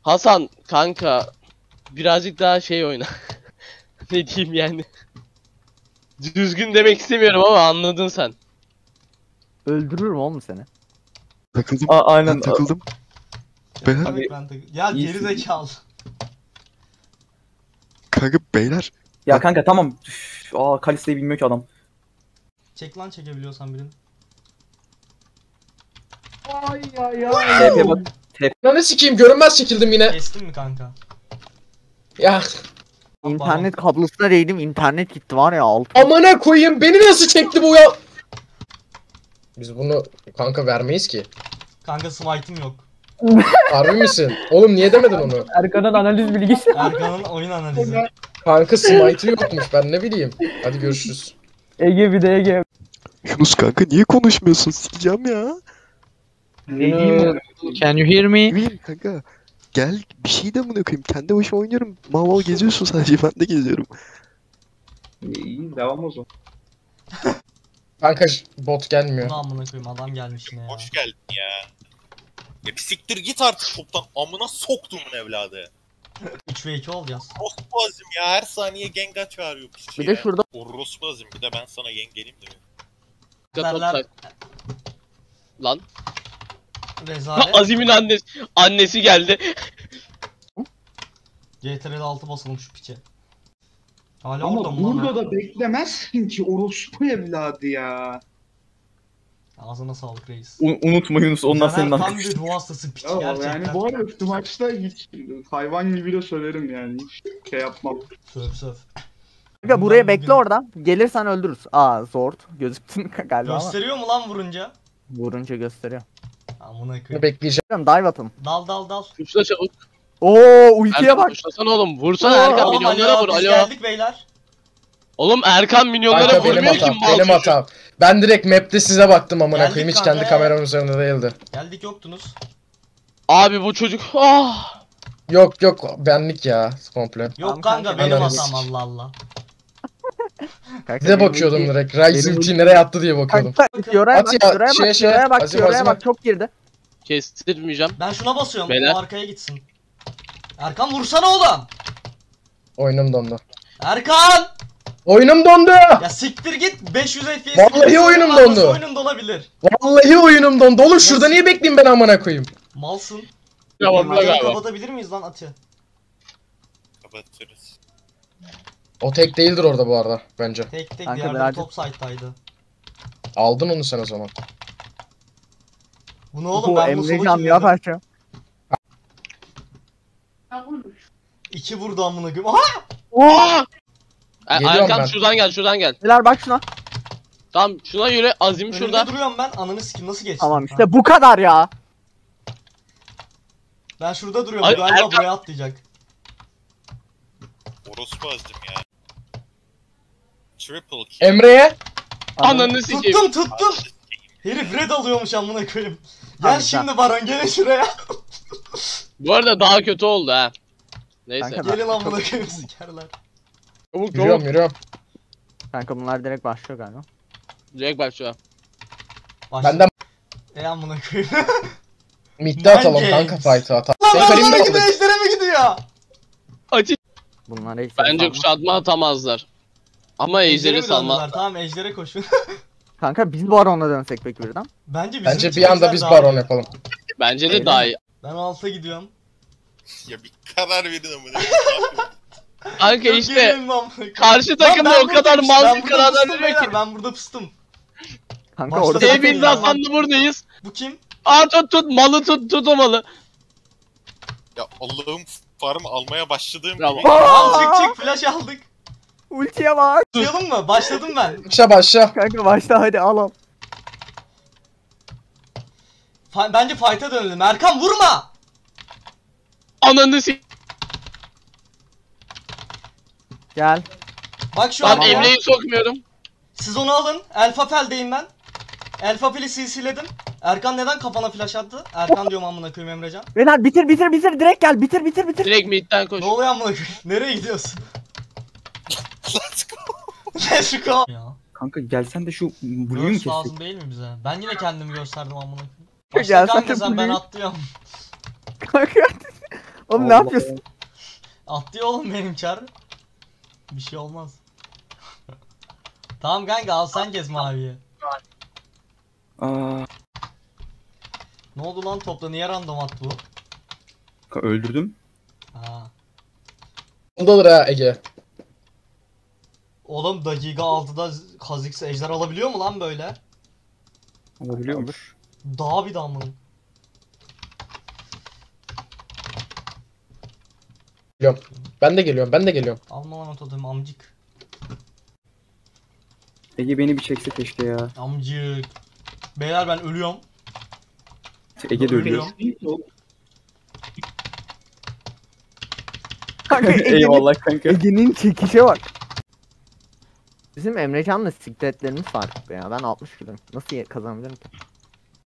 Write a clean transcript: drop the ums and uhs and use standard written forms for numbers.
Hasan kanka birazcık daha şey oyna. Ne diyeyim yani. Düzgün demek istemiyorum ama anladın sen. Öldürürüm oğlum seni. Takıldım. Aynen. Ben takıldım. Beyler. Abi, Ya geri iyisin. zekalı. Kanka beyler. Ya kanka tamam. Üf, Kalista'yı bilmiyor ki adam. Çek lan çekebiliyorsan birini. Ay ay TP bak. Lan sikeyim, görünmez çekildim yine. Kestin mi kanka? Ya İnternet kablosuna değdim, internet gitti var ya alt. amına koyayım, beni nasıl çekti bu ya? Biz bunu kanka vermeyiz ki. Kanka smite'ım yok. Harbi misin? Oğlum niye demedin onu? Erkan'ın analiz bilgisi. Erkan'ın oyun analizi. Kanka smite'ı yokmuş, ben ne bileyim. Hadi görüşürüz. Ege bir de Ege. Yunus kanka niye konuşmuyorsun? Sikeceğim ya. Ne diyeyim? Can you hear me? Ne bileyim kanka. Gel bir şey de bırakayım. Kendi başıma oynuyorum. Mal mal geziyorsun sadece. Ben de geziyorum. İyi devam o zaman. Kanka bot gelmiyor. Bunu amına koyayım, adam gelmiş yine ya. Hoş geldin ya. Ya bir siktir git artık toptan, amına soktumun evladı. 3 ve 2 olacağız. Orospu azim ya, her saniye genga çağırıyor piçi Bir de ya. şurada Orospu azim, bir de ben sana yengeleyim de. Derler Lan. rezalet. Azim'in annesi geldi. CTRL 6 basalım şu piçe. Hala Ama orada mı lan? burada da beklemezsin ki orospu evladı ya. Ağzına sağlık reis. Unutma Yunus onlar Caner senin tam hakkın. bir ruh hastası piç Ya gerçekten. yani bu arada şu maçta hiç hayvan gibi de söylerim yani. Hiç şey yapmam. Söv söv. Kanka buraya Bundan bekle bugün- orada. Gelirsen öldürürüz. Zord. Gözüktün galiba ama. Gösteriyor mu lan vurunca? Vurunca gösteriyor. Amına Bunu koyayım. bekleyeceğim. Dive atın. Dal dal dal. Tuşla çabuk. Ultiye Erkan bak. tuşlasana oğlum. Vursana Erkan Oğlum milyonlara vur. biz Alo. geldik beyler. Oğlum Erkan milyonlara Kanka benim vurmuyor ki hatam, mal benim çocuk. hatam. Ben direkt map'te size baktım amına Geldik koyayım, hiç kanka. kendi kameram üzerinde değildi. Geldik yoktunuz. Abi bu çocuk. Ah. Yok yok, benlik ya komple. Yok Tamam kanka kanka, benim analiz. hatam Allah Allah. Kanka, Size benim bakıyordum ulti- direkt. Ryze benim ulti nereye attı diye bakıyordum. Kanka yoraya At bak, ya, yoraya şeye, bak, şeye. yoraya bak, Azim, yoraya azim. bak. Çok girdi. Kestirmeyeceğim. Ben şuna basıyorum. Beyler. O arkaya gitsin. Erkan vursana oğlum. Oyunum dondu. Erkan! Oyunum dondu! Ya siktir git 500 FPS. Vallahi oyunum dondu. Oyunun donabilir. Vallahi oyunum dondu. Oğlum şurada niye bekleyeyim ben amına koyayım? Malsın. Tamam Videoyu galiba. kapatabilir miyiz lan Ati? Kapatırız. O tek değildir orada bu arada bence. Tek tek Kanka, diğerleri merak top side'daydı. Aldın onu sen o zaman. Bu ne oğlum Bu ben bu solu Emrecan kim ya dedim? parça. 2 vurdu amına koyayım. Aha! Ah! Geliyorum Erkan ben. şuradan gel şuradan gel. Beyler bak şuna. Tamam şuna yürü. Azim Önünde şurada. duruyorum ben. Ananı sikim nasıl geçtin? Tamam Ha. işte bu kadar ya. Ben şurada duruyorum. Ay, Galiba Erkan- buraya atlayacak. Orospu azim ya. Triple kill. Emre'ye Ananı sikeyim. Tuttum. Herif red alıyormuş amına koyayım. Gel Tamam, şimdi Baron gelin şuraya. Bu arada daha kötü oldu ha. Neyse. Kanka, Gelin amına koyayım sikerler. Çabuk yürüyorum çabuk. yürüyorum. Kanka bunlar direkt başlıyor galiba. Direkt başla. Başla. Benden Amına koyayım. midde atalım Mind kanka games. fight'ı atalım. Lan Sen Karim'de Baron'a gidiyor aldık. ejdere mi gidiyor? Ati. Bunlar hiç Bence sanmam. kuşatma atamazlar. Ama ejderi mi salma. döndüler? Tamam ejdere koşun. Kanka biz Baron'a dönsek peki birden. Bence bizim Bence bir anda çocuklar biz daha baron iyi. yapalım. Bence de Öyle daha mi? iyi. Ben alta gidiyorum. Ya bir karar verin amına. Kanka Çok işte gerildim amına koyayım. karşı Lan takım da ben o kadar buradayım, mal ben bir burada kararlar pıstım veriyor ki. beyler, Ben burada pıstım. Kanka Başta orada zaten Hepimiz ya. Hasan'la buradayız. Bu kim? Aa tut malı tut o malı. Ya Allah'ım, farm almaya başladığım Bravo. gibi. Al çık flash aldık. ultiye bak. Başlayalım mı? Başladım ben. Başla. Kanka başla hadi al. Bence fight'a dönelim. Erkan vurma! Ananı sikeyim. Gel. Bak şu Ben an ya. Emre'yi sokmuyorum. Siz onu alın. Alpha Pel'deyim ben. Alpha Pel'i CC'ledim. Erkan neden kafana flash attı? Erkan diyorum amına koyayım Emrecan. Beyler bitir direkt gel bitir. Direkt midden koş. Ne oluyor amına koyayım? Nereye gidiyorsun? Let's go. Let's go. Ya. Kanka gelsen de şu Blue'yu mu Burst kessek? lazım değil mi bize? Ben yine kendimi gösterdim amına koyayım. Başla Gel sen kanka de sen ben Blue'yu- atlıyorum. Kanka. Oğlum ne Allah yapıyorsun? Atlıyor oğlum benim çar. Bir şey olmaz. Tamam kanka al sen kes maviyi. Aa, Ne oldu lan topla niye random attı bu? öldürdüm. Ha. Bundadır ha Ege. Oğlum dakika 6'da Kha'Zix ejder alabiliyor mu lan böyle? Alabiliyormuş. Daha bir damlanın. Ben de geliyorum. Alma lan o totemi amcık. Ege beni bir çekse keşke ya. Amcık. Beyler ben ölüyorum. Ege de ölüyor. Kanka Ege'nin, Eyvallah kanka. Ege'nin çekişe bak. Bizim Emrecan'la sikletlerimiz var ya. Ben 60 kiloyum. Nasıl kazanabilirim ki?